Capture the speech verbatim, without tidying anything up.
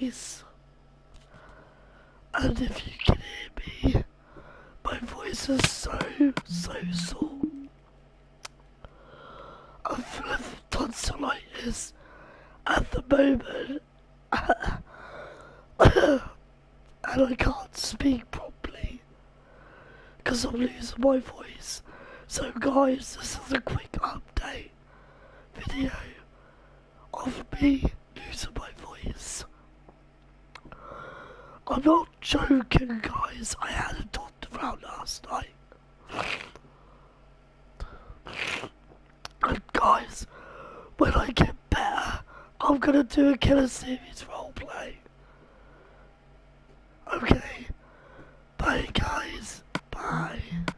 voice. And if you can hear me, my voice is so, so sore. I'm full of tonsillitis at the moment. And I can't speak properly because I'm losing my voice. So guys, this is a quick update video of me losing my voice. I'm not joking, guys. I had a doctor around last night. And guys, when I get better, I'm gonna do a Killer Series roleplay. Okay? Bye, guys. Bye.